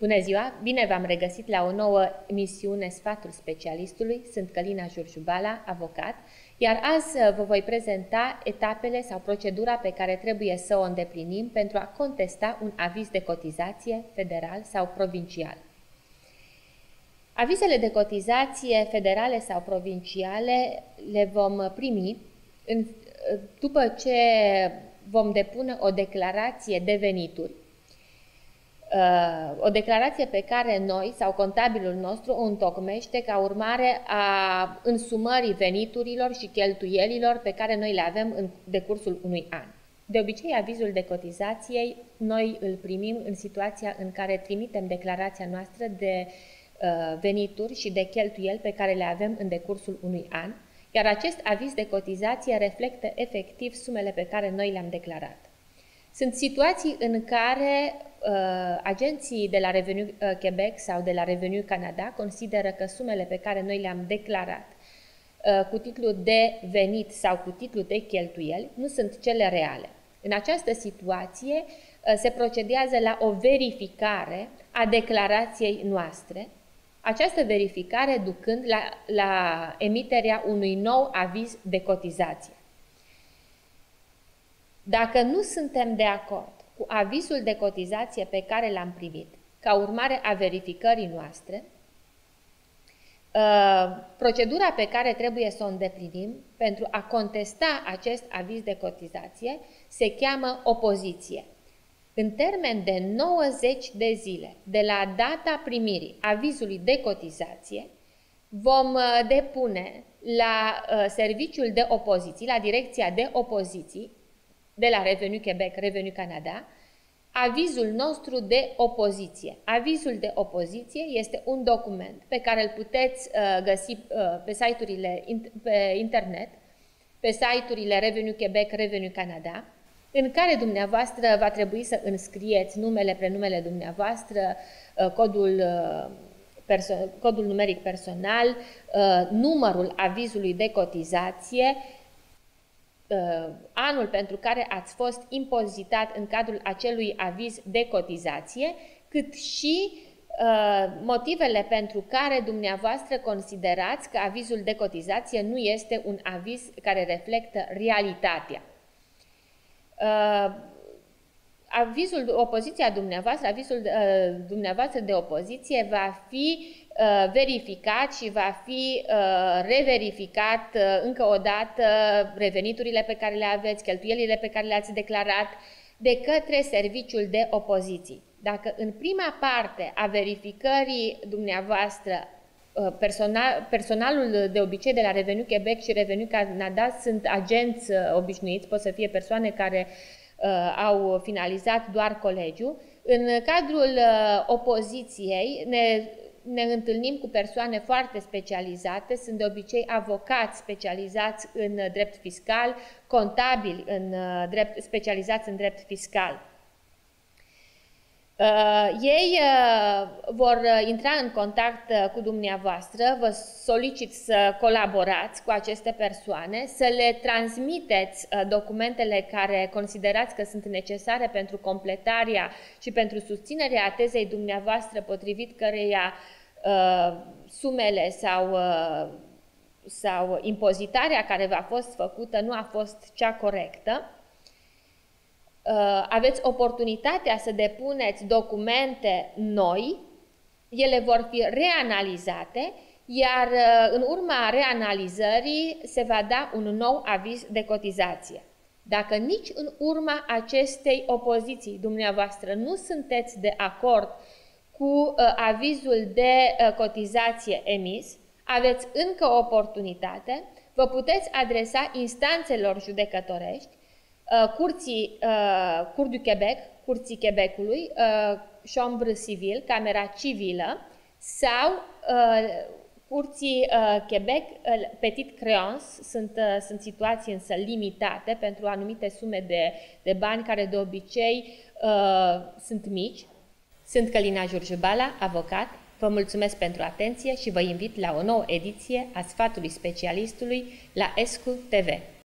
Bună ziua! Bine v-am regăsit la o nouă emisiune Sfatul Specialistului. Sunt Călina Jurjubala, avocat, iar azi vă voi prezenta etapele sau procedura pe care trebuie să o îndeplinim pentru a contesta un aviz de cotizație federal sau provincial. Avizele de cotizație federale sau provinciale le vom primi după ce vom depune o declarație de venituri. O declarație pe care noi sau contabilul nostru o întocmește ca urmare a însumării veniturilor și cheltuielilor pe care noi le avem în decursul unui an. De obicei, avizul de cotizație noi îl primim în situația în care trimitem declarația noastră de venituri și de cheltuieli pe care le avem în decursul unui an, iar acest aviz de cotizație reflectă efectiv sumele pe care noi le-am declarat. Sunt situații în care agenții de la Revenu Quebec sau de la Revenu Canada consideră că sumele pe care noi le-am declarat cu titlu de venit sau cu titlu de cheltuieli nu sunt cele reale. În această situație se procedează la o verificare a declarației noastre, această verificare ducând la emiterea unui nou aviz de cotizație. Dacă nu suntem de acord cu avizul de cotizație pe care l-am primit, ca urmare a verificării noastre, procedura pe care trebuie să o îndeplinim pentru a contesta acest aviz de cotizație se cheamă opoziție. În termen de 90 de zile de la data primirii avizului de cotizație, vom depune la serviciul de opoziții, la direcția de opoziții, de la Revenu Quebec, Revenu Canada, avizul nostru de opoziție. Avizul de opoziție este un document pe care îl puteți găsi pe site-urile pe internet, pe site-urile Revenu Quebec, Revenu Canada, în care dumneavoastră va trebui să înscrieți numele, prenumele dumneavoastră, codul numeric personal, numărul avizului de cotizație, anul pentru care ați fost impozitat în cadrul acelui aviz de cotizație, cât și motivele pentru care dumneavoastră considerați că avizul de cotizație nu este un aviz care reflectă realitatea. Opoziția dumneavoastră, avizul dumneavoastră de opoziție va fi verificat și va fi reverificat încă o dată reveniturile pe care le aveți, cheltuielile pe care le-ați declarat de către serviciul de opoziții. Dacă în prima parte a verificării dumneavoastră personalul de obicei de la Revenu Quebec și Revenu Canada sunt agenți obișnuiți, pot să fie persoane care au finalizat doar colegiul, în cadrul opoziției ne întâlnim cu persoane foarte specializate, sunt de obicei avocați specializați în drept fiscal, contabili specializați în drept fiscal. Ei vor intra în contact cu dumneavoastră, vă solicit să colaborați cu aceste persoane, să le transmiteți documentele care considerați că sunt necesare pentru completarea și pentru susținerea tezei dumneavoastră, potrivit căreia sumele sau impozitarea care v-a fost făcută nu a fost cea corectă. Aveți oportunitatea să depuneți documente noi, ele vor fi reanalizate, iar în urma reanalizării se va da un nou aviz de cotizație. Dacă nici în urma acestei opoziții dumneavoastră nu sunteți de acord cu avizul de cotizație emis, aveți încă o oportunitate, vă puteți adresa instanțelor judecătorești, Cour du Quebec, Curții Quebecului, Chambre Civil, Camera Civilă, sau Curții Quebec, Petit Créance, sunt situații însă limitate pentru anumite sume de bani care de obicei sunt mici. Sunt Călina Jurjubala, avocat, vă mulțumesc pentru atenție și vă invit la o nouă ediție a Sfatului Specialistului la ESCU TV.